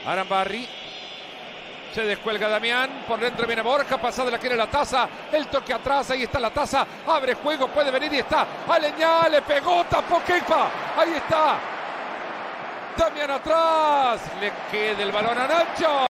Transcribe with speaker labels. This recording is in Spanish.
Speaker 1: Arambarri. Se descuelga Damián, por dentro viene Borja, pasada la quiere la Taza, el toque atrás, ahí está la Taza, abre juego, puede venir y está, Aleñá, le pegó, tapó Kepa, ahí está, Damián atrás, le queda el balón a Nacho.